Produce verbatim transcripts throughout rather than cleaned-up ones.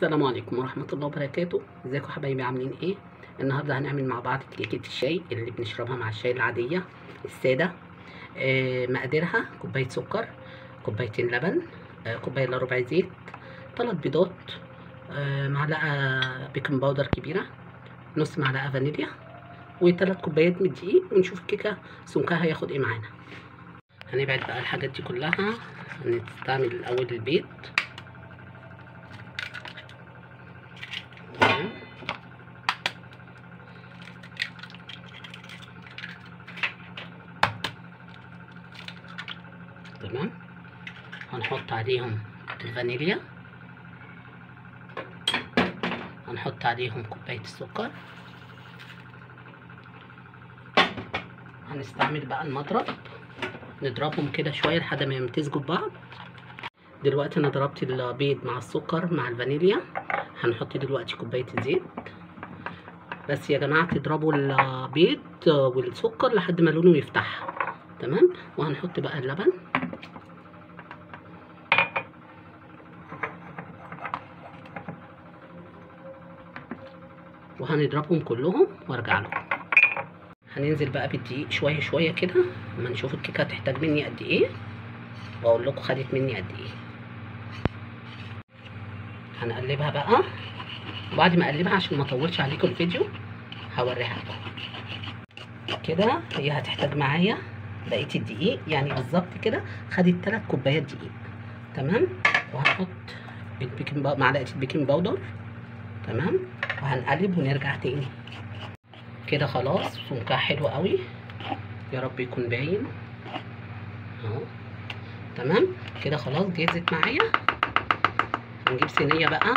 السلام عليكم ورحمة الله وبركاته. ازيكم حبايبي، عاملين ايه؟ النهارده هنعمل مع بعض كيكة الشاي اللي بنشربها مع الشاي العادية السادة. آه مقاديرها: كوباية سكر، كوبايتين لبن، آه كوباية الا ربع زيت، ثلاث بيضات، آه معلقة بيكنج باودر كبيرة، نص معلقة فانيليا، وثلاث كوبايات من الدقيق. ونشوف الكيكة سمكها هياخد ايه معانا. هنبعد بقى الحاجات دي كلها. هنستعمل الاول البيض. تمام. هنحط عليهم الفانيليا، هنحط عليهم كوباية السكر. هنستعمل بقى المضرب، نضربهم كده شوية لحد ما يمتزجوا ببعض. دلوقتي انا ضربت البيض مع السكر مع الفانيليا. هنحط دلوقتي كوباية الزيت. بس يا جماعة تضربوا البيض والسكر لحد ما لونه يفتح. تمام. وهنحط بقى اللبن، وهنضربهم كلهم وارجع لكم. هننزل بقى بالدقيق شويه شويه كده اما نشوف الكيكه هتحتاج مني قد ايه، واقول لكم خدت مني قد ايه. هنقلبها بقى، وبعد ما اقلبها عشان ما اطولش عليكم الفيديو هوريها لكم. كده هي هتحتاج معايا بقيه الدقيق، يعني بالظبط كده خدت ثلاث كوبايات دقيق. تمام. وهنحط البيكنج معلقه البيكنج باودر. تمام. وهنقلب ونرجع تاني. كده خلاص سمكها حلو قوي، يا رب يكون باين اهو. تمام كده خلاص جهزت معايا. هنجيب صينيه بقى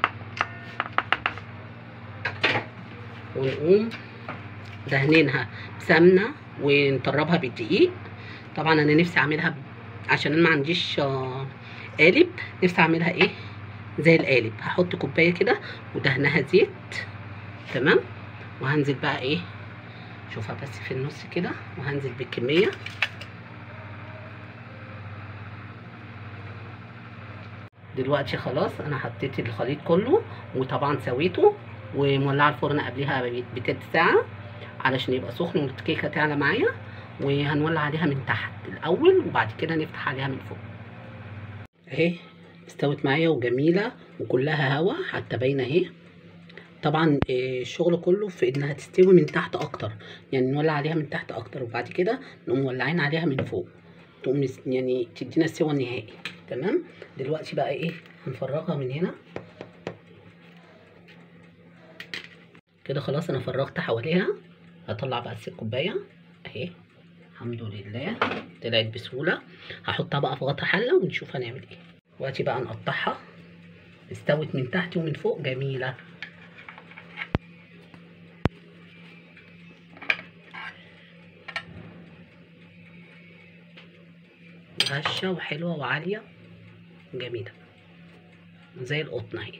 ونقوم دهنينها بسمنه ونطربها بالدقيق. طبعا انا نفسي اعملها عشان انا ما عنديش قالب، نفسي اعملها ايه زي القالب. هحط كوبايه كده ودهنها زيت. تمام. وهنزل بقى ايه، شوفها بس في النص كده، وهنزل بالكميه. دلوقتي خلاص انا حطيت الخليط كله، وطبعا سويته ومولعه الفرن قبلها بتلت ساعه علشان يبقى سخن والكيكه تعلى معايا. وهنولع عليها من تحت الاول وبعد كده نفتح عليها من فوق. اهي استوت معايا وجميله وكلها هوا حتى باينه اهي. طبعا الشغل كله في انها تستوي من تحت اكتر، يعني نولع عليها من تحت اكتر وبعد كده نقوم مولعين عليها من فوق، تقوم يعني تدينا السوا النهائي. تمام. دلوقتي بقى ايه، هنفرغها من هنا كده. خلاص انا فرغت حواليها. هطلع بقى الكوبايه اهي، الحمد لله طلعت بسهوله. هحطها بقى في غطا حله ونشوف هنعمل ايه. دلوقتي بقى نقطعها، استوت من تحت ومن فوق جميله. هشه وحلوه وعاليه جميله زي القطن اهي.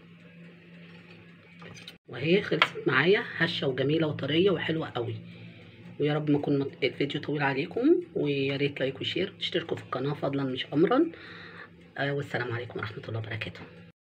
وهي خلصت معايا هشه وجميله وطريه وحلوه قوي. ويا رب ما يكون الفيديو طويل عليكم، ويا ريت لايك وشير وتشتركوا في القناه فضلا مش امرا. آه والسلام عليكم ورحمه الله وبركاته.